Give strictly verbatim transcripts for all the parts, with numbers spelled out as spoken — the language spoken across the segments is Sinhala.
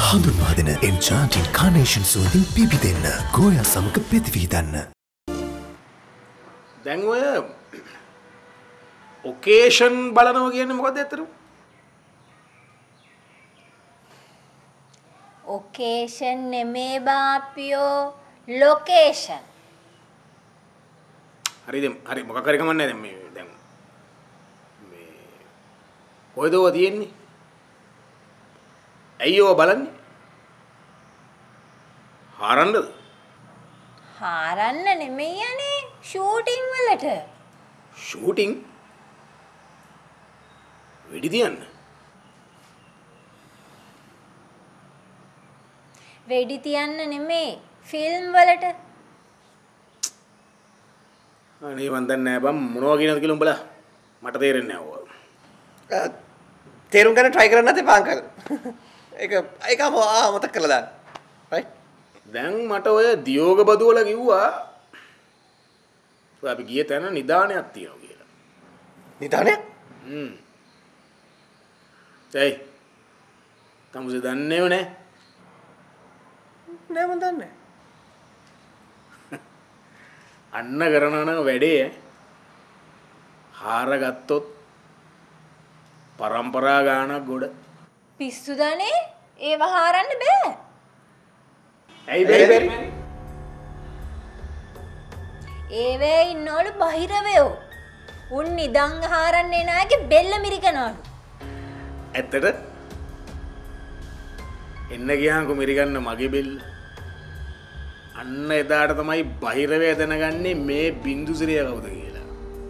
හඳුන්වා දෙන එන්චාන්ටින් කානේෂන් සුවඳින් පිබිදෙන්න ගෝයා සමග ප්‍රතිවිහිදන්න. දැන් ඔය ඔකේෂන් බලනවා කියන්නේ මොකක්ද ඇත්තටම? ඔකේෂන් නෙමේ බාපියෝ ලොකේෂන්. හරිද? හරි මොකක් හරි කමන්නේ දැන් මේ දැන් මේ කොහෙද ඔය තියෙන්නේ? ඇයි ඔය බලන්නේ? හාරන්නද? හාරන්න නෙමෙයි යන්නේ ෂූටින් වලට. ෂූටින්? වෙඩි තියන්න? වෙඩි තියන්න නෙමෙයි ෆිල්ම් වලට. අනේ මන් දන්නේ නැහැ බම් මොනවා කියනවද කියලා උඹලා මට තේරෙන්නේ නැහැ ඔය. තේරුම් ගන්න try කරන්න නැතේ පාංකල්. ඒක ඒක මතක් කරලා දාන්න. right? දැන් මට ඔය දියෝග බදුවල කිව්වා ඔය අපි ගිය තැන නිදානයක් තියෙනවා කියලා. නිදානයක්? හ්ම්. ඒයි. තමුසේ දන්නේව නැහැ. නෑ මන් දන්නේ. අන්න කරනවා නම් වැඩේ හාර ගත්තොත් පරම්පරා ගානක් ගොඩ. පිස්සුදනේ ඒව හාරන්න බෑ. ඇයි බැරි? ඒවේ ඉන්නවලු බහිරවයෝ. උන් නිදන් හාරන්නේ නැගේ බෙල්ල මිරිකනවලු. ඇත්තට? එන්න ගියාන්කො මිරිකන්න මගේ බෙල්ල. අන්න එදාට තමයි බහිරවය දැනගන්නේ මේ බින්දුසිරිය කවුද කියලා.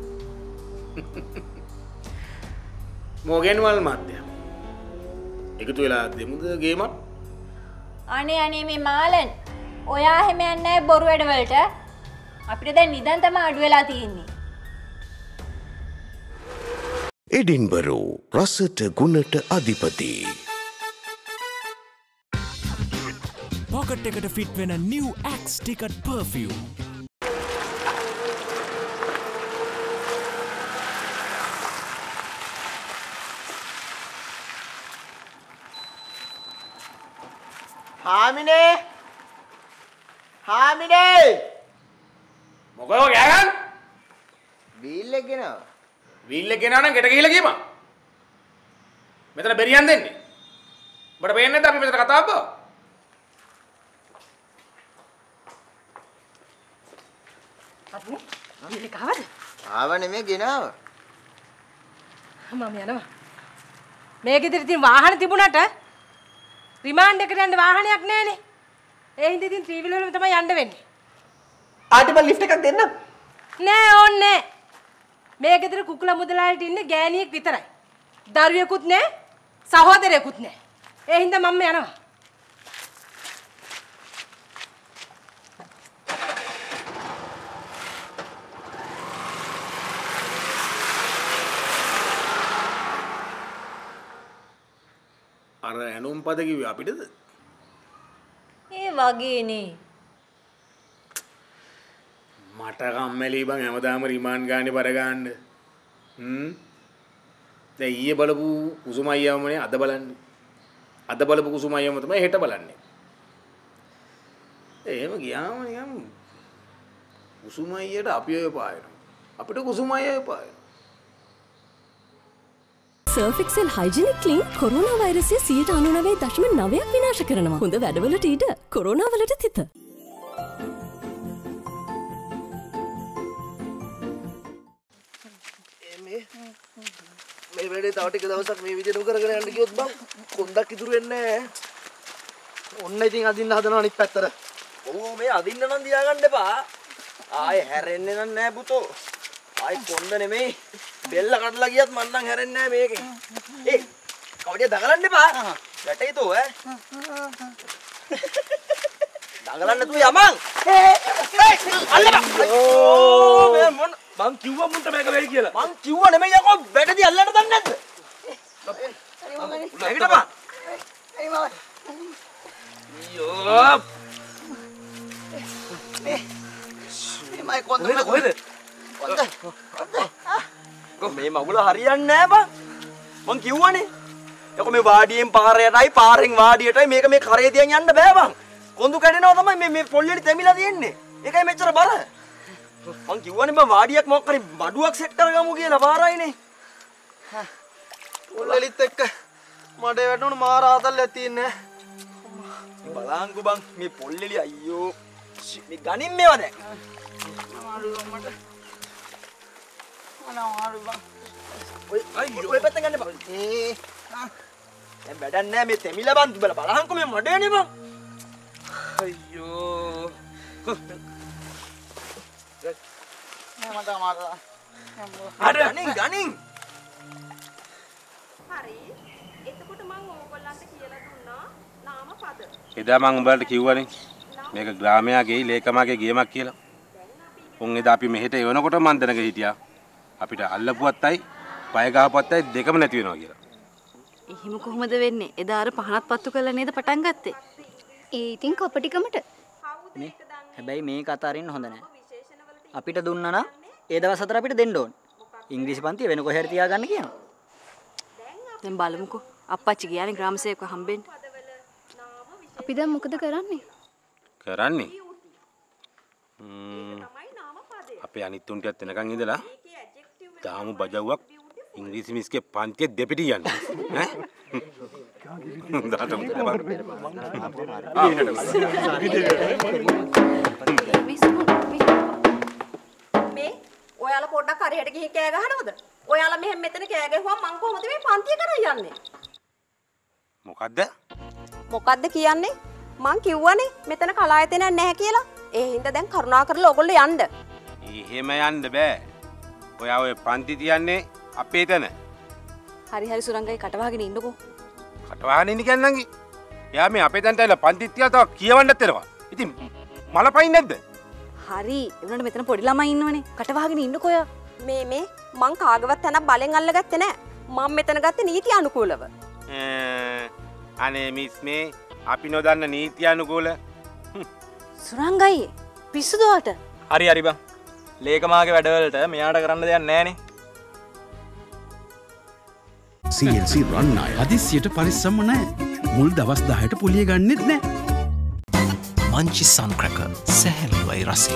මොගෙන්වල් මහත්තයා. එකතු වෙලා දෙමුද ගේමක්? අනේ අනේ මේ මාලන් ඔයා හැම යන්නේ නැහැ බොරු වැඩ වලට. අපිට දැන් නිදන් තමයි අඩු වෙලා තියෙන්නේ. එඩින්බරෝ රසට ගුණට අධිපති. Pocket එකට fit වෙන new Axe Ticket perfume. හාමිනේ හාමිනේ මොකද ඔය ගෑගන්? බීල් එක ගෙනව. වීල් එක ගෙනා නම් ගෙට ගිහලා ගියම. මෙතන බෙරියන් දෙන්නේ. ඔබට පේන්නේ නැද්ද අපි මෙතන කතාව බව? අත්නේ මම ඉන්නේ කවද? ආව නෙමෙයි ගෙනාව. මම යනවා. මේ ගෙදර තියෙන වාහන තිබුණාට රිමාන්ඩ් එකට යන්න වාහනයක් නැහනේ. ඒ හින්දා ඉතින් ත්‍රිවිල් වලම තමයි යන්න වෙන්නේ. ආටි මම ලිෆ්ට් එකක් දෙන්නම්. නෑ ඕන්නේ නෑ. මේ ගෙදර කුකුල මුදලාලට ඉන්නේ ගෑණියෙක් විතරයි. දරුවෙකුත් නෑ, සහෝදරයෙකුත් නෑ. ඒ හින්දා මම යනවා. අර ඇනුම් පද කිව්වේ අපිටද? ඒ වගේනේ. මට කම්මැලි බං හැමදාම රිමාන්ඩ් ගානේ බර ගන්න. හ්ම්. දැන් ඊයේ බලපු කුසුම අයියාමනේ අද බලන්නේ. අද බලපු කුසුම අයියාම තමයි හෙට බලන්නේ. එහෙම ගියාම නිකන් කුසුම අයියට අපි ඔය පායනවා. අපිට කුසුම අයියෝ පායනවා. Surf Excel Hygienic Clean corona වෛරසය සියයට අනූනවය දශම නවයක් විනාශ කරනවා. හොඳ වැඩවලට ඊට කොරෝනා වලට තිත. මේ මේ වැඩේ තව ටික දවසක් මේ විදිහටම කරගෙන යන්න ගියොත් බං කොන්දක් ඉතුරු වෙන්නේ නැහැ. ඔන්න ඉතින් අදින්න හදනවා අනිත් පැත්තට. ඔව් මේ අදින්න නම් තියාගන්න එපා. ආයේ හැරෙන්නේ නැහැ පුතෝ. ආයි කොන්ද නෙමෙයි බෙල්ල කඩලා ගියත් මන් නම් හැරෙන්නේ නැහැ මේකෙන්. ඒ කවඩිය දගලන්න එපා. වැටේ තෝ ඈ. දගලන්න තු යමන්. අල්ලපන්. මේ මොන මං කිව්වා මුන්ට මේක වෙයි කියලා. මං කිව්වා නෙමෙයි යකෝ වැටදී අල්ලන්න දන්නේ නැද්ද? මේකට බා. එයි මම. අයියෝ. මේ මයි කොන්ද කොහෙද? කොන්ද. මේ මගුල හරියන්නේ නැහැ බං. මං කිව්වනේ. යකෝ මේ වාඩියෙන් පාරයටයි පාරෙන් වාඩියටයි මේක මේ කරේ තියන් යන්න බෑ බං. කොඳු කැඩෙනවා තමයි මේ මේ පොල්ලෙලි තැමිලා තියෙන්නේ. ඒකයි මෙච්චර බර. මං කිව්වනේ බං වාඩියක් මොකක් හරි බඩුවක් සෙට් කරගමු කියලා පාරයිනේ. පොල්ලෙලිත් එක්ක මඩේ වැටුණු මාර ආතල්ලක් තියෙන්නේ. බලංගු බං මේ පොල්ලෙලි අයියෝ මේ ගණින් මේවා දැන්. අමාරු මට. අනාමාරු බං. ඔය අයියෝ ඔය පැත්තෙන් ගන්න බං. ඒ දැන් වැඩක් නෑ මේ තෙමිලා බං බල බලහන්කො මේ මඩේනේ බං. අයියෝ. නෑ මට අමාරු. අර ගණින් ගණින්. හරි. එතකොට මම ඕගොල්ලන්ට කියලා දුන්නා නාම පද. එදා මං උඹලට කිව්වනේ මේක ග්‍රාමයාගේ ලේකමාගේ ගේමක් කියලා. උන් එදා අපි මෙහෙට එවනකොට මන් දැනග හිටියා. අපිට අල්ලපුවත්තයි පය ගහපුවත්තයි දෙකම නැති වෙනවා කියලා. එහෙම කොහොමද වෙන්නේ? එදා අර පහනත් පත්තු කරලා නේද පටන් ගත්තේ? ඒ ඉතින් කපටිකමට. නේ හැබැයි මේක අතාරින්න හොඳ නැහැ. අපිට දුන්නා නම් ඒ දවස් හතර අපිට දෙන්න ඕන. ඉංග්‍රීසි පන්තිය වෙන කොහේ හරි තියාගන්න කියනවා. දැන් බලමුකෝ. අප්පච්චි ගියානේ ග්‍රාම සේවක හම්බෙන්න. අපි දැන් මොකද කරන්නේ? කරන්නේ අපේ අනිත් උන්ටත් එනකන් ඉඳලා තාමු බජව්වක් ඉංග්‍රීසි මිස්ගේ පන්තියේ දෙපිටි යන්නේ ඈ දාතම මේ ඔයාලා පොඩ්ඩක් හරියට ගිහින් කෑ ගහනවද? ඔයාලා මෙහෙම මෙතන කෑ ගැහුවම මං කොහොමද මේ පන්තිය කරන් යන්නේ? මොකද්ද? මොකද්ද කියන්නේ? මං කිව්වනේ මෙතන කලායතනයක් නැහැ කියලා. ඒ හින්දා දැන් කරුණාකරලා ඔයගොල්ලෝ යන්න. එහෙම යන්න බෑ. ඔයා ඔය පන්ති තියන්නේ අපේ තැන. හරි හරි සුරංගයි කටවහගෙන ඉන්නකෝ. කටවහගෙන ඉන්න කියන්නේ නංගි. එයා මේ අපේ තැනට ඇවිල්ලා පන්තිත් තියලා තව කියවන්නත් එනවා. ඉතින් මලපයින් නැද්ද? හරි. ඒ වුණාට මෙතන පොඩි ළමයි ඉන්නවනේ. කටවහගෙන ඉන්නකෝ ඔයා. මේ මේ මං කාගවත් තැනක් බලෙන් අල්ලගත්තේ නැහැ. මම මෙතන ගත්තේ නීති අනුකූලව. අනේ මිස් මේ අපි නොදන්න නීති අනුකූල සුරංගයි පිස්සුද ඔයාට? හරි හරි බං. ලේකමාගේ වැඩවලට මෙයාට කරන්න දෙයක් නැහනේ. සී එල් සී රන් අය හදිස්සියට පරිස්සම්ම නැහැ. මුල් දවස් දහයට පොලිය ගන්නෙත් නැහැ. මංචි සන් ක්‍රැකර් සැහැල්ලුවයි රසය.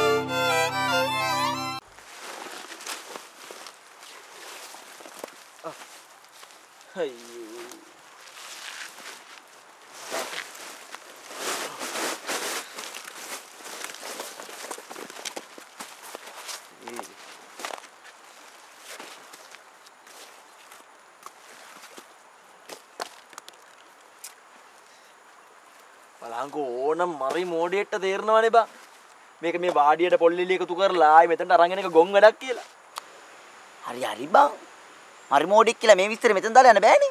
බලංකෝ ඕනම් මරි මෝඩියට තේරෙනවනේ බං. මේක මේ වාඩියට පොල්ලිලි එකතු කරලා ආයි මෙතනට අරන් එන එක ගොන් වැඩක් කියලා. හරි හරි බං. හරි මොඩික් කියලා මේ විස්තර මෙතන දාලා යන්න බෑනේ.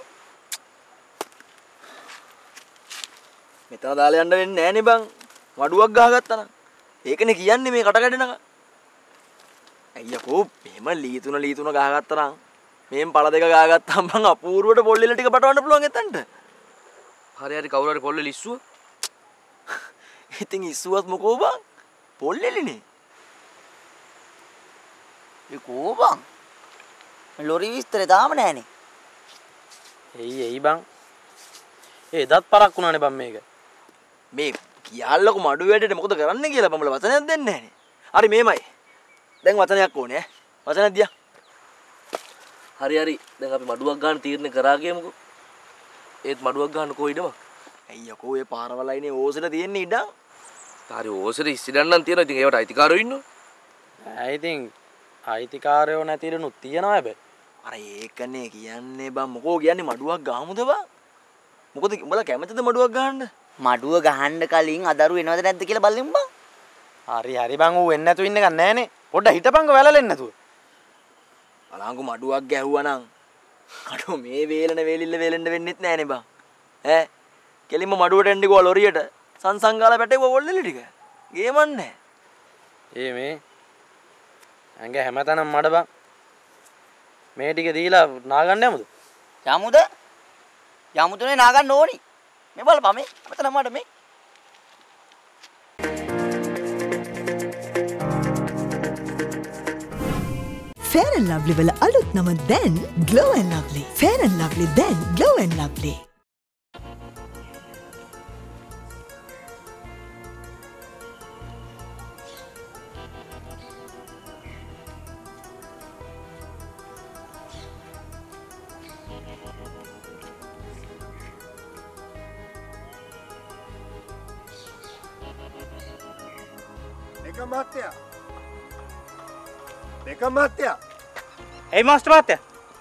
මෙතන දාලා යන්න වෙන්නේ නැහනේ බං. වඩුවක් ගහගත්තා නම්. ඒකනේ කියන්නේ මේ කට කැඩෙනක. අයියකෝ මෙහෙම ලී තුන ලී තුන ගහගත්තා නම් මෙහෙන් පළ දෙක ගහගත්තාම බං අපූර්වට පොල්ලිල ටික පටවන්න පුළුවන් එතනට. හරි හරි කවුරු හරි පොල්ලිල ඉස්සුව. ඉතින් ඉස්සුවත් මොකෝ බං? පොල්ලිලිනේ. ඒ කෝ බං? ලොරි විස්තරේ තාම නැහනේ. එයි එයි බං. ඒ එදත් පරක් වුණානේ බං මේක. මේ කියාල්ලකෝ මඩු වැඩේට මොකද කරන්නේ කියලා බම්මල වචනයක් දෙන්නේ නැහනේ. හරි මේමයි. දැන් වචනයක් ඕනේ ඈ. වචනයක් දියා. හරි හරි. දැන් අපි මඩුවක් ගන්න තීරණය කරා කියමුකෝ. ඒත් මඩුවක් ගන්න කොයිද බං? අයියකෝ ඒ පාරවලයිනේ ඕසෙට තියෙන්නේ ඉඩ. හරි ඕසෙට ඉස්සිඩන් නම් තියෙනවා. ඉතින් ඒවට අයිතිකාරයෝ ඉන්නෝ. I think අයිතිකාරයෝ නැතිලුණු තියනවා හැබැයි. අර ඒකනේ කියන්නේ බං මොකෝ කියන්නේ මඩුවක් ගහමුද බං? මොකද උඹලා කැමතිද මඩුවක් ගහන්න? මඩුව ගහන්න කලින් අදරු එනවද නැද්ද කියලා බලමු බං. හරි හරි බං ඌ එන්නේ නැතුව ඉන්න එකක් නැහනේ. පොඩ්ඩක් හිටපන්කෝ වැලලෙන්නේ නැතුව. බලංගු මඩුවක් ගැහුවා නම් අඩෝ මේ වේලන වේලිල්ල වේලෙන්න වෙන්නෙත් නැහනේ බං. ඈ කෙලින්ම මඩුවට එන්නේ ගෝ ලොරියට සංසංගාලා පැටේව වොල්ලෙලි ටික. ගේමන්නේ. ඒ මේ ඇඟ හැමතැනම මඩ බං. මේ ටික දීලා නාගන්න යමුද? යමුද? යමුදුනේ නාගන්න ඕනි. මේ බලපන් මේ මෙතන මඩ මේ. Fair and Lovely වල අලුත් නම දැන් Glow and Lovely. Fair and Lovely දැන් Glow and Lovely. Dekam Mahatya. Dekam Mahatya. Hey Master Mahatya.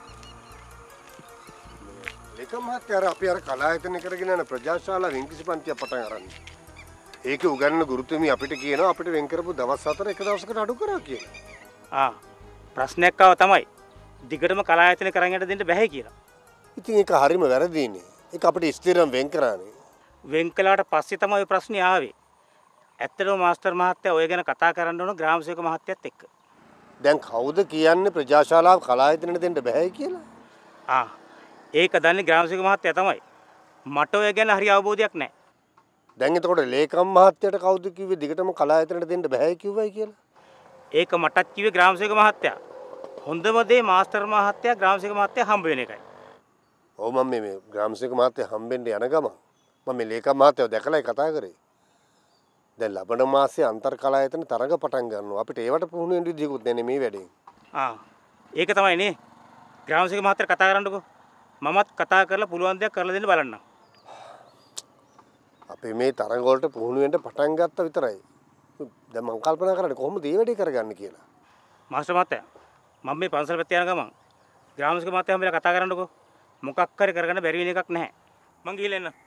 Dekam Mahatya අර අපි අර කලායතන කරගෙන යන ප්‍රජාශාලා වෙන්කිසි පන්තියක් පටන් අරන්. ඒකේ උගන්වන ගුරුතුමී අපිට කියනවා අපිට වෙන් කරපු දවස් හතර එක දවසකට අඩු කරා කියලා. ආ ප්‍රශ්නයක් ආව තමයි. දිගටම කලායතන කරන් යන්න දෙන්න බැහැ කියලා. ඉතින් ඒක හරිම වැරදිනේ. ඒක අපිට ස්ථිරම් වෙන් කරානේ. වෙන් කළාට පස්සේ තමයි ඔය ප්‍රශ්නේ ආවේ. ඇත්තටම මාස්ටර් මහත්තයා ඔය ගැන කතා කරන්න ඕන ග්‍රාමසේවක මහත්තයත් එක්ක. දැන් කවුද කියන්නේ ප්‍රජාශාලාව කලායතනෙට දෙන්න බෑ කියලා? ආ ඒක දන්නේ ග්‍රාමසේවක මහත්තයා තමයි. මට ඔය ගැන හරි අවබෝධයක් නැහැ. දැන් එතකොට ලේකම් මහත්තයාට කවුද කිව්වේ දිගටම කලායතනෙට දෙන්න බෑ කිව්වයි කියලා? ඒක මටත් කිව්වේ ග්‍රාමසේවක මහත්තයා. හොඳම දේ මාස්ටර් මහත්තයා ග්‍රාමසේවක මහත්තයා හම්බ වෙන එකයි. ඔව් මම මේ ග්‍රාමසේවක මහත්තයා හම්බෙන්න යන ගමන් මම මේ ලේකම් මහත්තයාව දැකලායි කතා කරේ. දැන් ලබන මාසේ අන්තර් කලායතන තරඟ පටන් ගන්නවා. අපිට ඒවට පුහුණු වෙන්න විදියකුත් නැහැ මේ වැඩේ. ආ ඒක තමයි නේ. ග්‍රාමසේවක මහත්තයා කතා කරන්නකෝ. මමත් කතා කරලා පුළුවන් දේක් කරලා දෙන්න බලන්නම්. අපි මේ තරඟ වලට පුහුණු වෙන්න පටන් ගත්තා විතරයි. දැන් මම කල්පනා කරන්නේ කොහොමද මේ වැඩේ කරගන්න කියලා. මාස්ටර් මහත්තයා මම මේ පන්සල් පැත්තේ යන ගමන් ග්‍රාමසේවක මහත්තයා හම්බෙලා කතා කරන්නකෝ. මොකක් හරි කරගන්න බැරි වෙන එකක් නැහැ. මං ගිහලා එන්න.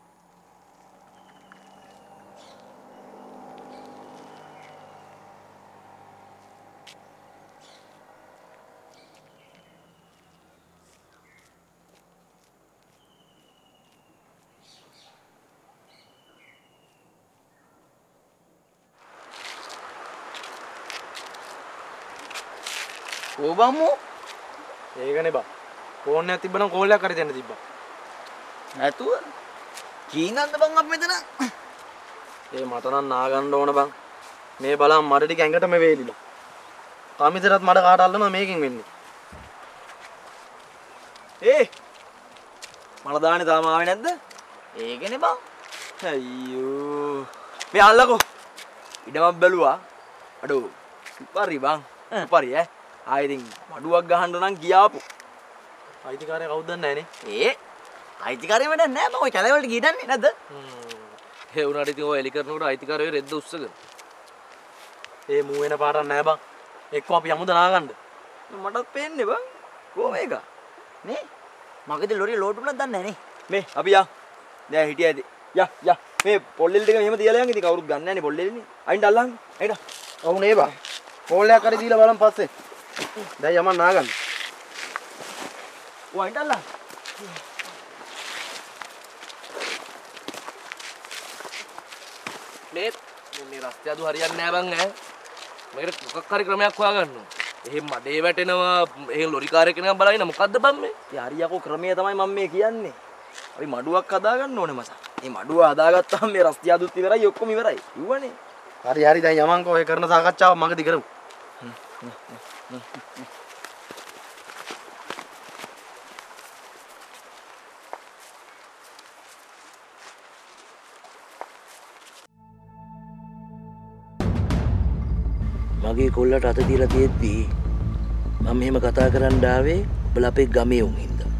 ඕබම්මෝ ඒකනේ බා ෆෝන් එකක් තිබ්බනම් කෝල් එකක් හරි දෙන්න තිබ්බා නැතුව කීනන්ද බං අපි මෙතන ඒ මට නම් නාගන්න ඕන බං මේ බලන්න මඩ ටික ඇඟටම වේලිලා තාමිතරත් මඩ කාට අල්ලනවා මේකෙන් වෙන්නේ ඒ මල දාන්නේ තාම ආවේ නැද්ද ඒකනේ බං අයියෝ මේ අල්ලකෝ ඉඩමක් බැලුවා අඩෝ උපරි බං උපරි ඈ ආයෙත් මඩුවක් ගහන්න නම් ගියාපු. අයිතිකාරයා කවුද දන්නේ නැහනේ. ඒ අයිතිකාරයා වැඩක් නැහැ මම ඔය කැලේ වලට ගිහින්නේ නැද්ද? හ්ම්. ඒ උනාට ඉතින් ඔය එලි කරනකොට අයිතිකාරයෝ රෙද්ද උස්සගෙන. ඒ මූ වෙන පාරක් නැහැ බං. එක්ක අපි යමුද නාගන්න. මටත් පේන්නේ බං. කොහොම එක? නේ? මගේද ලොරිය ලෝඩ් වුණාද දන්නේ නැහැ නේ. මේ අපි යා. දැන් හිටියා ඇති. යා යා. මේ පොල්ලෙලි ටික මෙහෙම තියලා යන් ඉතින් කවුරුත් ගන්න නැහැ නේ පොල්ලෙලිනේ. අයින්ට අල්ලන්න. අයින්ට. ඔව් නේ බං. පොල්ලයක් හරි දීලා බලන්න පස්සේ. දැන් යමන් නාගන්න. වයින්ට අල්ලන්න. මේ මේ රස්තිය අදු හරියන්නේ නැහැ බං ඈ. මේකට මොකක් හරි ක්‍රමයක් හොයාගන්න ඕන. එහෙම මඩේ වැටෙනවා, එහෙම ලොරි කාර් එකේ නිකන් බලගෙන මොකද්ද බං මේ? ඒ හරියකෝ ක්‍රමය තමයි මම මේ කියන්නේ. අපි මඩුවක් හදාගන්න ඕනේ මචං. මේ මඩුව හදාගත්තාම මේ රස්තිය අදුත් ඉවරයි ඔක්කොම ඉවරයි. කිව්වනේ. හරි හරි දැන් යමන්කෝ ඔය කරන සාකච්ඡාව මගදී කරමු. මගේ කොල්ලට අත දීලා තියෙද්දී මම මෙහෙම කතා කරන්න ආවේ ඔබලා අපේ ගමේ උන් හින්දා.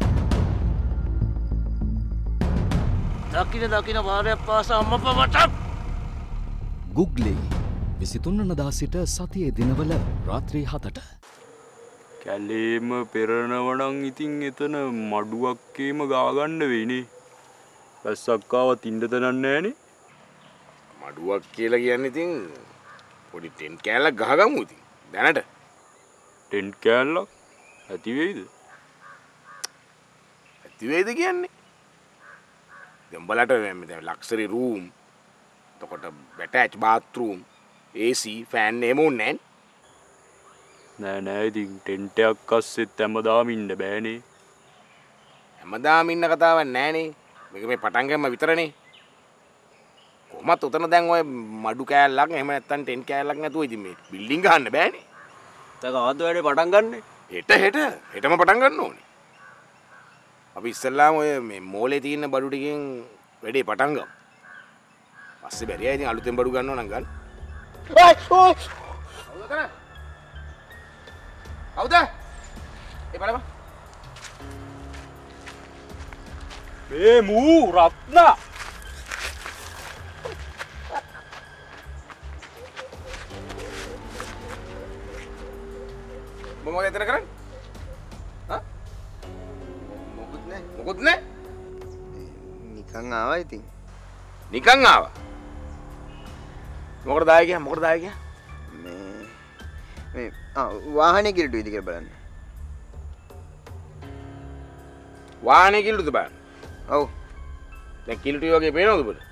දකින දකින වාරයක් පාසා අම්මපා මට ගුග්ලි විසිතුන් වනදා සිට සතියේ දිනවල රාත්‍රී හතට කැලේම පෙරනවනම් ඉතින් එතන මඩුවක්කේම ගාගන්න වෙයිනේ. වැස්සක් ආවත් ඉන්න තැනක් නැහනේ. මඩුවක් කියලා කියන්නේ ඉතින් පොඩි ටෙන් කෑල්ලක් ගහගමු ඉතින්. දැනට ටෙන් කෑල්ලක් ඇති වෙයිද? ඇති වෙයිද කියන්නේ? දැන් බලට මේ ලක්සරි රූම්, එතකොට attach bathroom, A C, fan එහෙම ඕනේ නැහැ. නෑ නෑ ඉතින් ටෙන්ට් එකක් අස්සෙත් හැමදාම ඉන්න බෑනේ. හැමදාම ඉන්න කතාවක් නෑනේ. මේක මේ පටන් ගන්න විතරනේ. කොහොමත් උතන දැන් ඔය මඩු කෑල්ලක් එහෙම නැත්නම් ටෙන් කෑල්ලක් නැතුව ඉතින් මේ බිල්ඩින් ගහන්න බෑනේ. කවද්ද වැඩේ පටන් ගන්නෙ? හෙට හෙට හෙටම පටන් ගන්න ඕනේ. අපි ඉස්සෙල්ලාම ඔය මේ මෝලේ තියෙන බඩු ටිකෙන් වැඩේ පටන් ගමු. පස්සේ බැරියයි ඉතින් අලුතෙන් බඩු ගන්නව නම් ගන්න. ඔය් ඔය්. කවුද කරන්නේ? කවුද? ඒ බලපන්. මේ මූ රත්න. මොකද එතන කරන්නේ? හා? මොකුත් නෑ. මොකුත් නෑ. නිකන් ආවා ඉතින්. නිකන් ආවා. මොකටද ආවේ කියන්නේ? මොකටද ආවේ කියන්නේ? මේ මේ ආ වාහනේ කිලුටුයිද කියලා බලන්න. වාහනේ කිලුටුද බලන්න? ඔව්. දැන් කිලුටුයි වගේ පේනවද ඔබට?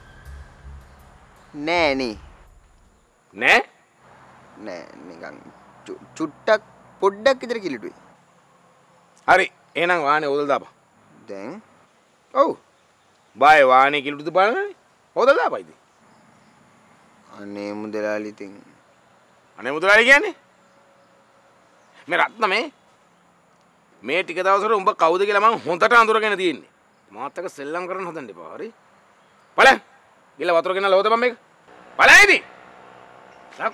නෑ නේ. නෑ? නෑ නිකන් චුට්ටක් පොඩ්ඩක් විතර කිලුටුයි. හරි. එහෙනම් වාහනේ හොදලා දාපන්. දැන් ඔව්. බායි වාහනේ කිලුටුද බලන්නනේ. හොදලා දාපන් ඉතින්. අනේ මුදලාලි ඉතින්. අනේ මුදලාලි කියන්නේ? මේ රත්න මේ මේ ටික දවසට උඹ කවුද කියලා මං හොඳට අඳුරගෙන තියෙන්නේ. මාත් එක්ක සෙල්ලම් කරන්න හදන්න එපා. හරි? බලන්න. ගිල වතුර ගෙනල්ලා හොදපන් මේක. බලන්න ඉතින්. ලක්.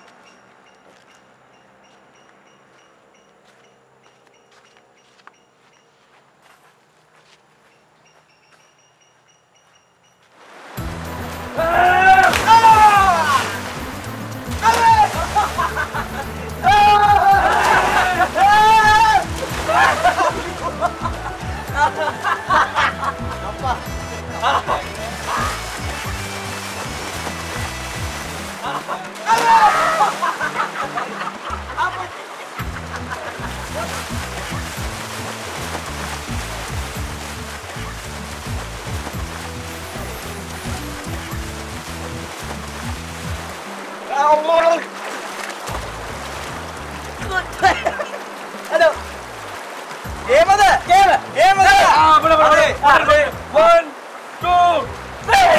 Aduh. Game ada? Game? Game ada? Ah, boleh boleh. One, two, three.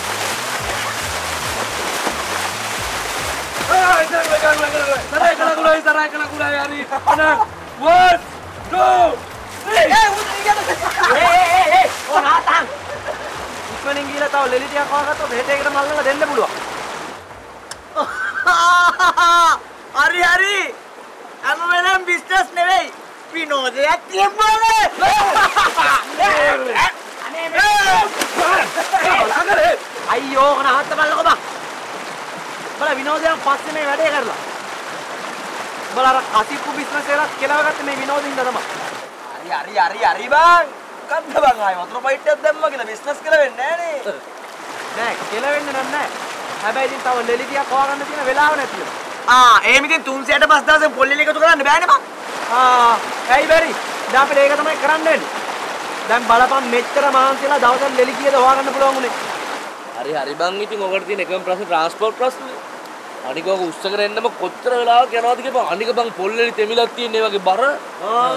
Ah, jangan jangan jangan. Sarai kena gulai, sarai kena gulai hari. Tenang. One, two, three. Eh, udah dia. Eh, eh, eh. Oh, natang. ඉක්මනින් ගිහලා තව ලෙලි ටිකක් කවගත්තොත් හෙට එකට මල්ලලා දෙන්න පුළුවන්. හරි හරි. හැම වෙලේම බිස්නස් නෙවෙයි. විනෝදයක් තියපුවානේ. අනේ අයියෝ කනහත් බලන්නකො බං. බල විනෝදයෙන් පස්සේ මේ වැඩේ කරලා. බල අර කසිප්පු බිස්නස් එකක් කෙලවගත්ත මේ විනෝදින්ද තමයි. හරි හරි හරි හරි බං. කද්ද බං ආයි වතුර පයිට්ටයක් දැම්මා කියලා බිස්නස් කියලා වෙන්නේ නෑනේ. නෑ කියලා වෙන්නේ නෑ. හැබැයි ඉතින් තව ලෙලි ටිකක් හොයාගන්න තියෙන වෙලාව නැතිව. ආ එහෙම ඉතින් තුන්සියයට පස් දවසෙන් පොල්ලෙලි එකතු කරන්න බෑනේ බං. ආ ඇයි බැරි? දැන් අපිට ඒක තමයි කරන්න වෙන්නේ. දැන් බලපන් මෙච්චර මහන්සිලා දවසක් ලෙලි කීයද හොයාගන්න පුළුවන් උනේ. හරි හරි බං ඉතින් ඔකට තියෙන එකම ප්‍රශ්නේ ට්‍රාන්ස්පෝර්ට් ප්‍රශ්නේ. අනික ඔක උස්සගෙන එන්නම කොච්චර වෙලාවක් යනවද කියපන්. අනික බං පොල්ලෙලි තෙමිලක් තියෙන ඒ වගේ බර. ආ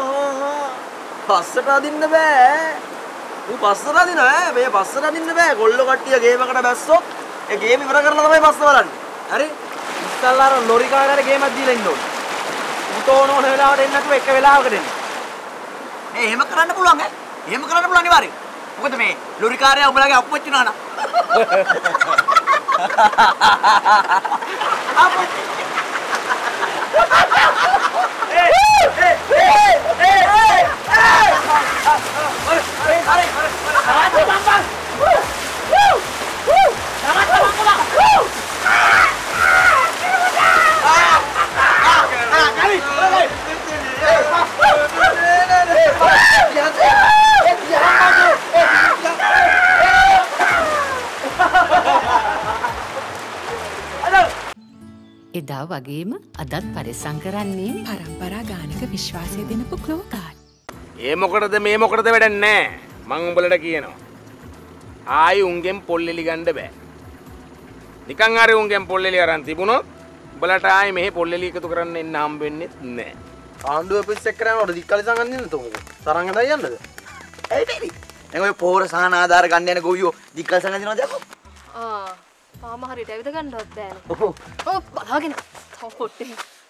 පස්සට අදින්න බෑ. ඌ පස්සට අදින ඈ. මේ පස්සට අදින්න බෑ. කොල්ල කට්ටිය ගේමකට බැස්සොත් ඒ ගේම ඉවර කරලා තමයි පස්ස බලන්නේ. හරි? ඉස්සල්ලා අර ලොරි කාරකට ගේමක් දීලා ඉන්න ඕනේ. උට ඕන ඕන වෙලාවට එන්න නැතුව එක වෙලාවකට එන්න. මේ එහෙම කරන්න පුළුවන් ඈ. එහෙම කරන්න පුළුවන් අනිවාර්යයෙන්. මොකද මේ ලොරි කාර්යය උඹලගේ අප්පච්චි නාන. අප්පච්චි. ඒ ඒ ඒ ඒ ඒ අरे अरे अरे अरे बाबा वू वू वू sama sama sama woo ah kali kali එදා වගේම අදත් පරිස්සම් කරන්නේ පරම්පරා ගානක විශ්වාසය දෙනපු ක්ලෝකාඩ්. ඒ මොකටද මේ මොකටද වැඩක් නැහැ. මං උඹලට කියනවා. ආයි උන්ගෙන් පොල්ලෙලි ගන්න බෑ. නිකන් හරි උන්ගෙන් පොල්ලෙලි අරන් තිබුණොත් උඹලට ආයි මෙහෙ පොල්ලෙලි එකතු කරන්න එන්න හම්බෙන්නේ නැහැ. ආණ්ඩුව පිස් එක්ක යනකොට දික්කලි සංගන් දෙන්න තෝ. තරංග හදා යන්නද? ඇයි බේරි? දැන් ඔය පෝර සහන ආධාර ගන්න යන ගොවියෝ දික්කලි සංගන් දෙනවද යකෝ? ආ තාම හරියට ඇවිද ගන්නවත් බෑනේ. ඔව්. ඔව් බලාගෙන. තව පොට්ටේ.